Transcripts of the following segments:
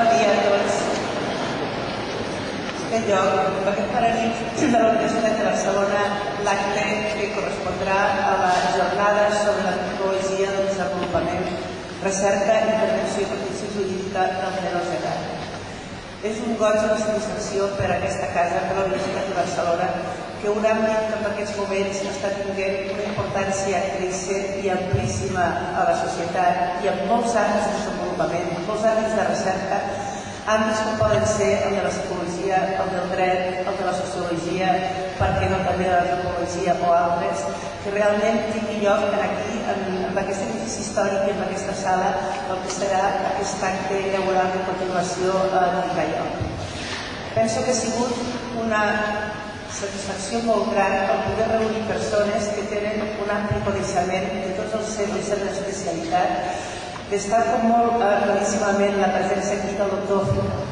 Bon dia a tots. En lloc, amb aquest paranit de la Universitat de Barcelona, l'acte que correspondrà a la jornada sobre la metodologia del desenvolupament, recerca, intervenció i protecció jurídica dels menors d'edat. És un goig i una satisfacció per a aquesta casa, per a la Universitat de Barcelona, que un àmbit que en aquests moments està tenint una importància creixent i amplíssima a la societat i en molts àmbits de desenvolupament, molts àmbits de recerca, àmbits com poden ser el de la psicologia, el del dret, el de la sociologia, per què no també de l'antropologia o altres, que realment tingui lloc aquí, en aquest edifici històric i en aquesta sala, el que serà aquest acte inaugural de continuació a Lloc. Penso que ha sigut una satisfacció molt gran el poder reunir persones que tenen un ampli coneixement de tots els centres d'especialitat. Destaco molt claríssimament la presència aquí del doctor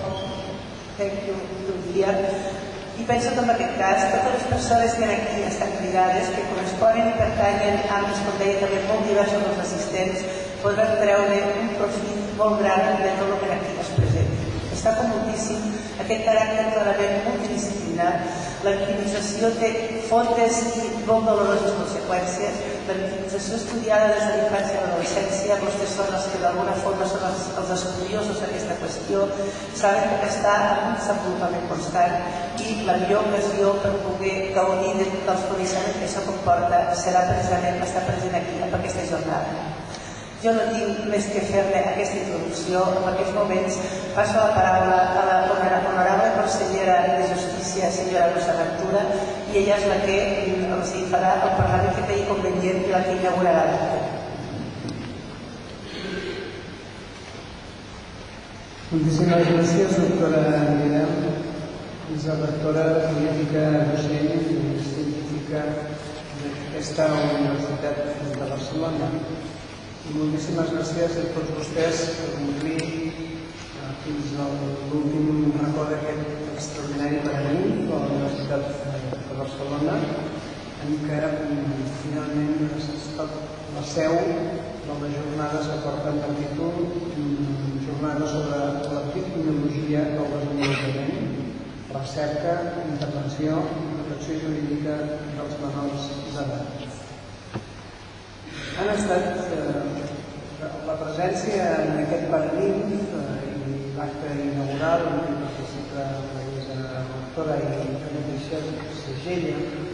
Figueroa i penso que en aquest cas totes les persones que aquí estan cridades, que corresponen i pertanyen a àmbits, com deia, també molt diversos dels assistents, podran treure un profit molt gran de tot el que aquí es presenta. Destaco moltíssim aquest caràcter clarament multidisciplinar. La victimització té fondes i molt doloroses conseqüències. La victimització estudiada des de l'infància i l'adolescència, vostès són els que d'alguna forma són els estudiosos d'aquesta qüestió, saben que està en un desenvolupament constant i la millor ocasió per poder gaudir dels coneixements que això comporta serà precisament estar present aquí, en aquesta jornada. Jo no tinc més que fer-ne aquesta introducció. En aquests moments passo la paraula a la honorable consellera de Justícia, senyora Rosa Ventura, i ella és la que els farà el parlament que cregui convenient i la que inaugurarà l'acte. Moltíssimes gràcies, doctora Mirel, vicerectora política, docent i científica d'aquesta Universitat de Barcelona. I moltíssimes gràcies a tots vostès per complir fins a l'últim racó d'aquest extraordinari paranit de la Universitat de Barcelona, en què finalment ha estat la seu de les jornades que porten per títol Jornades sobre l'epidemiologia del desenvolupament, recerca, intervenció i protecció jurídica dels menors d'edat. Han estat la presència en aquest paranit i l'acte inaugural en què participa la vicerectora i la mateixa segella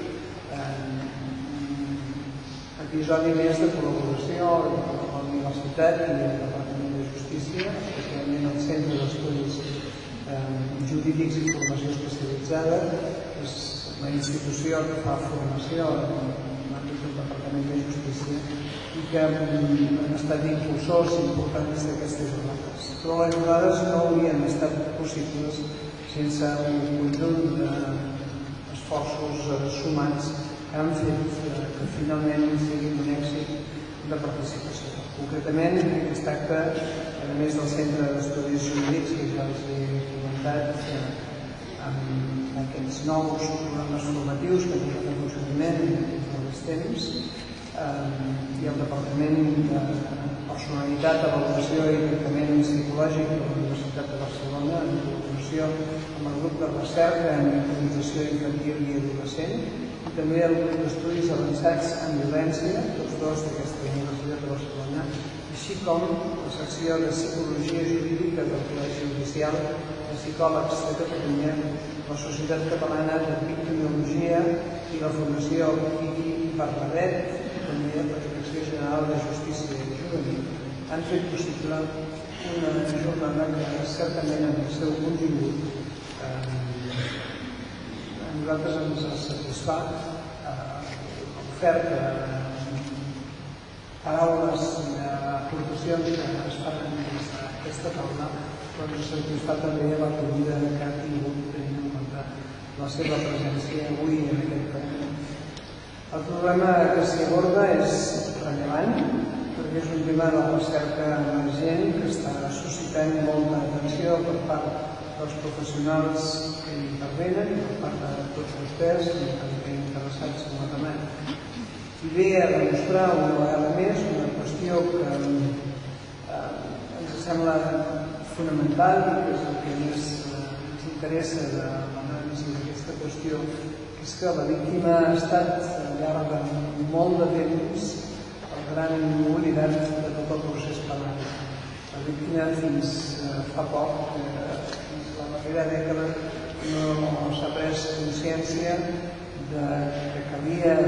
episodi més de col·laboració amb la Universitat i el Departament de Justícia, especialment el Centre d'Estudis Jurídics i Formació Especialitzada, és la institució que fa formació en l'àmbit del Departament de Justícia i que han estat impulsors importants d'aquestes jornades. Però les jornades no haurien estat possibles sense un conjunt d'esforços sumats que han fet que finalment siguin un èxit de participació. Concretament, aquest acte, a més del Centre d'Estudis Jurídics, que ja els he comentat, amb aquests nous programes formatius que han posat en funcionament en aquests darrers temps, i el Departament de Personalitat, Avaluació i Tractament Psicològic de la Universitat de Barcelona, en col·laboració amb el grup de recerca en immunització infantil i adolescent, i també el grup d'estudis avançats en violència, tots dos d'aquesta Universitat de Barcelona, així com la secció de Psicologia Jurídica del Col·legi Oficial de Psicòlegs de Catalunya, la Societat Catalana de Victimologia i la Fundació Quiqui Barnadet, també la Direcció General de Justícia i Juvenil, han fet possible una jornada que certament en el seu contingut a nosaltres ens satisfà l'oferta de paraules i d'aportacions que es fan des d'aquesta taula, però ens satisfà també l'acollida que ha tingut tenint en compte la seva presència avui en aquest país. El problema que s'hi aborda és rellevant perquè és un tema de la recerca emergent que està suscitant molta atenció per part dels professionals que hi intervenen i per part de tots vostès que estan interessats en la temàtica. I ve a demostrar una vegada més una qüestió que ens sembla fonamental i que és el que més ens interessa de l'anàlisi d'aquesta qüestió, que és que la víctima ha estat al llarg de molt de temps el gran oblidat de tot el procés penal. La víctima fins fa poc, fins la darrera dècada, no s'ha pres consciència que calia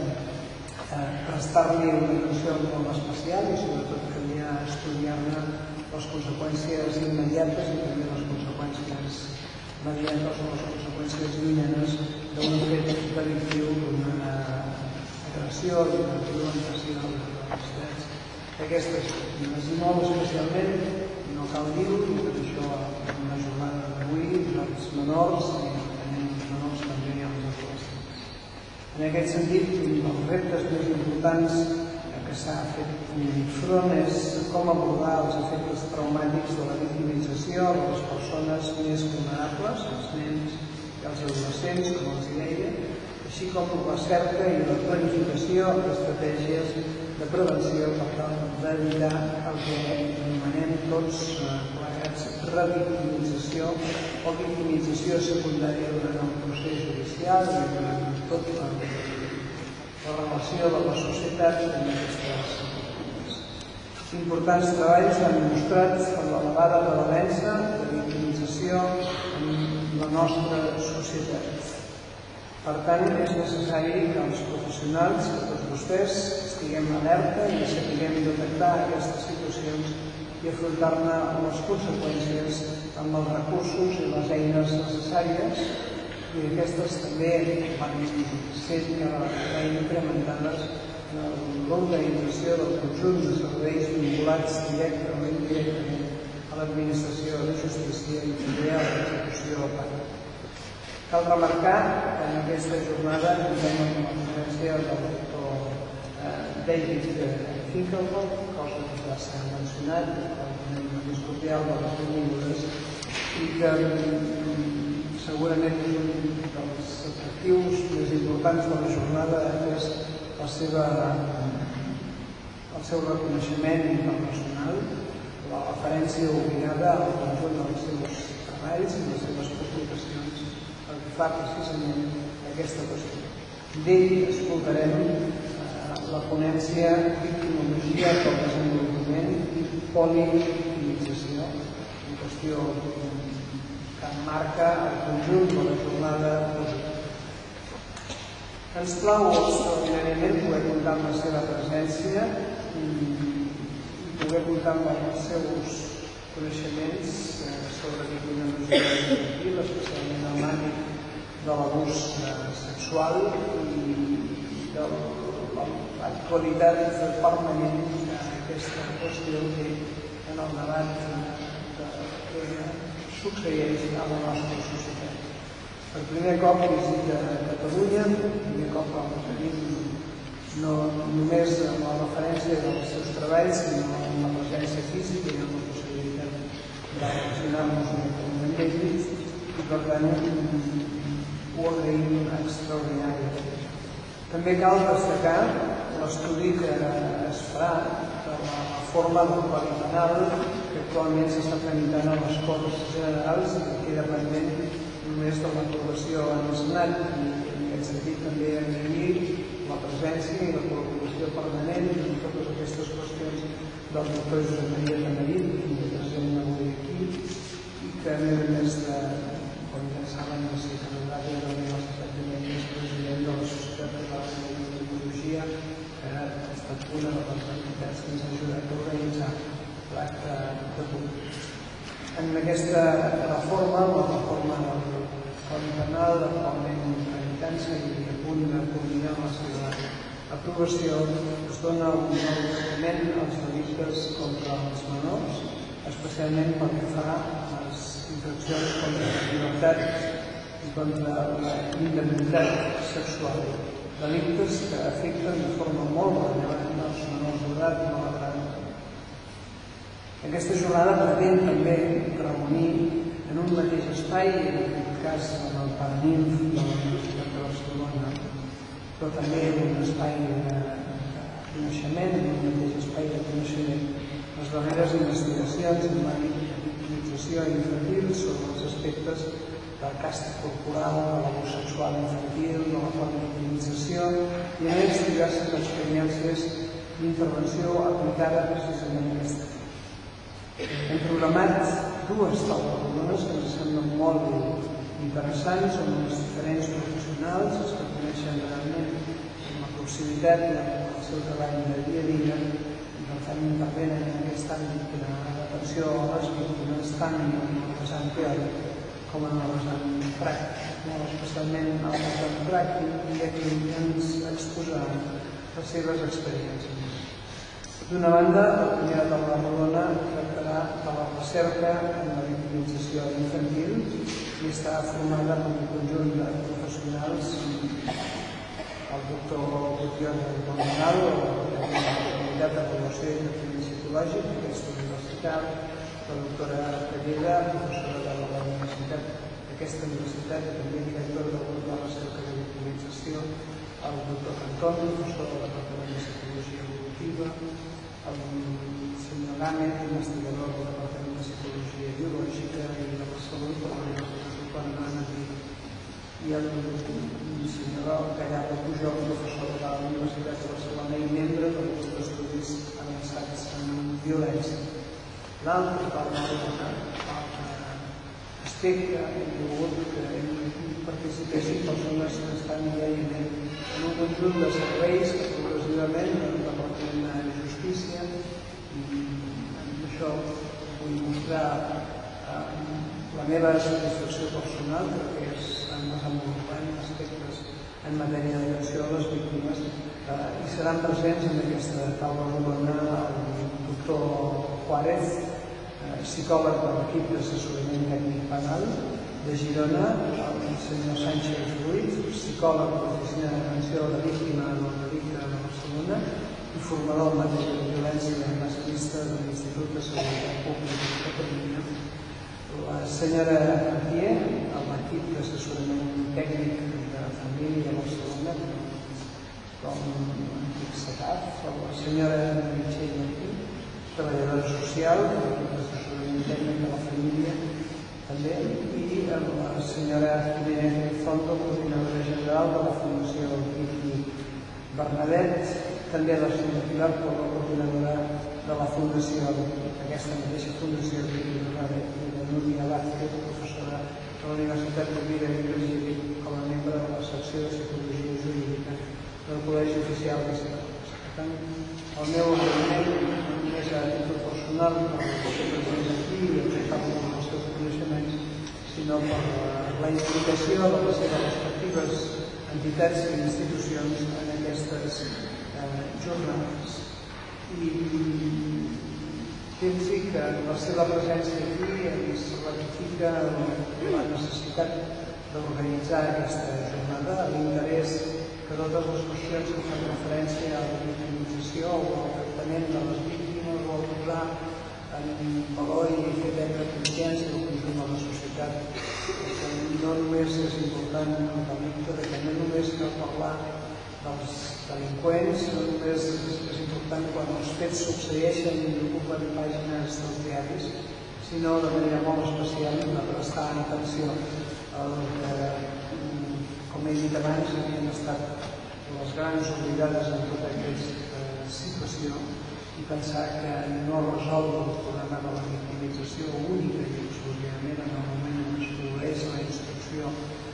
prestar-li una atenció molt especial i sobretot calia estudiar-ne les conseqüències immediates i també les conseqüències mediates o les conseqüències llunyanes d'un fet delictiu, d'una agressió, d'una violentació dels drets d'aquestes víctimes. I molt especialment, no cal dir-ho, i per això en la jornada d'avui, els menors i els menors també i els adolescents. En aquest sentit, un dels reptes més importants que s'ha fet front és com abordar els efectes traumàtics de la victimització de les persones més vulnerables, els nens i els adolescents, com els deia, així com la cerca i la planificació d'estratègies de prevenció per tal d'evitar el que anomenem tots plegats revictimització o victimització secundària durant el procés judicial i durant tot la relació de la societat amb aquestes víctimes. Importants treballs han demostrat l'elevada prevalença de victimització en la nostra societat. Per tant, és necessari que els professionals, que tots vostès, estiguem alerta i sapiguem detectar aquestes situacions i afrontar-ne les conseqüències amb els recursos i les eines necessàries, i aquestes també van ser cada any incrementades en l'organització del conjunt de serveis vinculats directament o indirectament a l'administració de justícia i també a l'execució penal. Cal remarcar que en aquesta jornada tindrem una conferència del doctor David Finkelhoff, cosa que ja s'ha mencionat, el discutir de les benvingudes, i que segurament un dels atractius més importants de la jornada és el seu reconeixement internacional, la referència obligada al conjunt dels seus treballs i les seves publicacions pel que fa precisament a aquesta qüestió. D'ell escoltarem la ponència Victimologia pel desenvolupament i polivictimització, una qüestió que marca el conjunt de la jornada d'avui. Ens plau extraordinàriament poder comptar amb la seva presència i poder comptar amb els seus coneixements sobre victimologia infantil, especialment en l'àmbit de l'abús sexual i de l'actualitat permanent d'aquesta qüestió que en el debat que succeeix a la nostra societat. Per primer cop visita Catalunya, per primer cop el tenim no només amb la referència dels seus treballs, sinó amb la presència física i amb la possibilitat de relacionar-nos amb ells, i per tant ho agraïm extraordinàriament. També cal destacar l'estudi que es farà de la reforma del Codi Penal que actualment s'està tramitant a les Corts Generals i que queda pendent només de l'aprovació en el Senat. I en aquest sentit també agrair la presència i la col·laboració permanent en totes aquestes qüestions del doctor Josep Maria Tamarit, que és present avui aquí, i que a més com ja saben, va ser catedràtic de la Universitat de Lleida, és president de la Societat Catalana de Victimologia, que ha estat una de les entitats que ens ha ajudat a organitzar l'acte d'avui. En aquesta reforma, la reforma del Codi Penal, actualment tramitant-se i a punt de culminar la seva aprovació, es dona un nou tractament als delictes contra els menors, especialment pel que fa a les infraccions contra la llibertat i contra la indemnitat sexual. Delictes que afecten de forma molt rellevant els menors d'edat i malauradament. Aquesta jornada pretén també reunir en un mateix espai, en aquest cas en el Paraninf de la Universitat de Barcelona, però també en un espai de coneixement, en un mateix espai de coneixement, les darreres investigacions en l'àmbit de victimització infantil sobre els aspectes del càstig corporal, de l'abús sexual infantil, de la victimització i a més diverses experiències d'intervenció aplicada precisament a aquesta. Hem programat dues taules rodones que ens semblen molt interessants, on els diferents professionals, els que coneixen realment amb la proximitat i el seu treball de dia a dia, doncs fan intervenen en aquest àmbit d'atenció a les víctimes, tant en el vessant teòric com en el vessant pràctic, molt especialment en el vessant pràctic, i aquí ens exposaran les seves experiències. D'una banda, la primera taula rodona tractarà de la recerca en la victimització infantil i està formada per un conjunt de professionals, el doctor Gutiérrez Bonal, de la Comunitat d'Avaluació i Tractament Psicològic d'aquesta universitat, la doctora Palleda, professora de la universitat d'aquesta universitat i també directora del grup de recerca de victimització, el doctor Cantón, professor del Departament de Psicologia Evolutiva, el senyor Gámez, investigador del Departament de Psicologia Biològica i de la Salut de la Universitat Autònoma de Madrid, i el senyor Gallardo Pujol, professor de la Universitat de Barcelona i membre del grup d'estudis avançats en violència. L'altre aspecte hem volgut que participessin persones que estan diàriament en un conjunt de serveis que progressivament el Departament de Justícia, i amb això vull mostrar la meva satisfacció personal perquè estan desenvolupant aspectes en matèria d'atenció a les víctimes i seran presents en aquesta taula rodona el doctor Juárez, psicòleg de l'equip d'assessorament tècnic penal de Girona, el senyor Sánchez Ruiz, psicòleg de l'Oficina d'Atenció a la Víctima del Delicte de Barcelona i formador en matèria de violència masclista de l'Institut de Seguretat Pública de Catalunya, la senyora Cartier, amb l'equip d'assessorament tècnic de família de Barcelona, com l'antic SECAF, la senyora Meritxell Martí, treballadora social, l'equip d'assessorament tècnic de la família, també, i la senyora Jiménez Fondo, coordinadora general de la Fundació Pifi Bernadet, també la senyora Pilar Polo, coordinadora de la Fundació, aquesta mateixa Fundació Pifi Bernadet, i la Núria Vázquez, professora de la Universitat Rovira i Virgili, com a membre de la secció de Psicologia Jurídica del Col·legi Oficial de Psicòlegs. Per tant, el meu agraïment no només a títol personal per ser present aquí i aplicar els seus coneixements, sinó per la implicació de les seves respectives entitats i institucions en aquestes jornades. I pensi que la seva presència aquí ens ratifica la necessitat d'organitzar aquesta jornada, l'interès que totes les qüestions que fan referència a la victimització o al tractament de les víctimes o al posar en valor i fer prendre consciència del conjunt de la societat, que no només és important el delicte, que no només cal parlar dels delinqüents, no només és important quan els fets succeeixen i ocupen pàgines dels diaris, sinó de manera molt especial de prestar atenció al que, com he dit abans, havien estat les grans oblidades en tota aquesta situació i pensar que no resol el problema de la victimització única i exclusivament en el moment en què es produeix la instrucció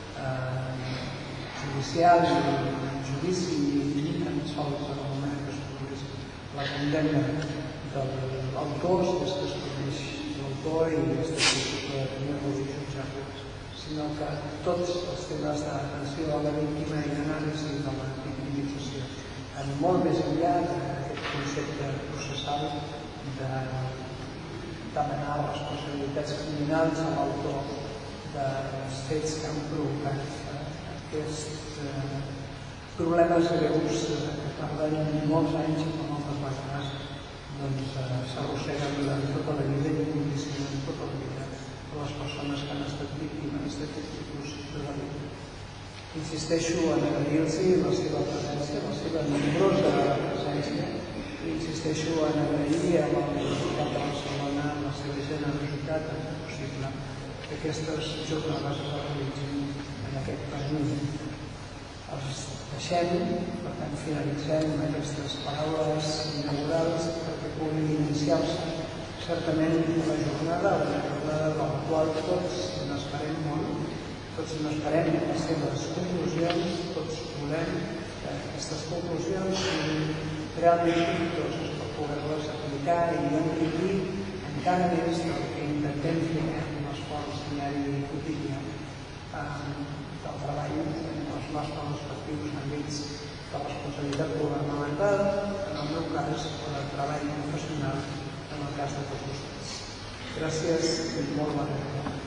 judicial i el judici i tan sols en el moment en què es produeix la condemna dels autors, des que es produeix l'autor i des que es tenir-los i jutjar-los, sinó que tots els temes d'atenció a la víctima i d'anàlisi de la victimització en molt més enllà d'aquest concepte processal de demanar responsabilitats criminals a l'autor dels fets que han provocat aquests problemes greus que tarden molts anys i que moltes vegades s'arrosseguen durant tota la vida i condicionen tota la vida de les persones que han estat víctimes d'aquest tipus de delicte. Insisteixo en agrair-los la seva presència, la seva nombrosa presència, i insisteixo en agrair a la Universitat de Barcelona la seva generositat celeritat en el possible que aquestes jornades es realitzin en aquest termini. Els deixem, per tant finalitzem aquestes paraules inaugurals perquè puguin iniciar-se certament la jornada de la qual tots n'esperem molt, tots n'esperem les seves conclusions, tots volem que aquestes conclusions siguin realment profitoses per poder-les aplicar i enriquir encara més del que intentem fer amb l'esforç diari i quotidià del treball en els nostres respectius àmbits de responsabilitat governamental, en el meu cas, o de treball professional, en el cas de tots vostès. Gràcies i molt bona nit.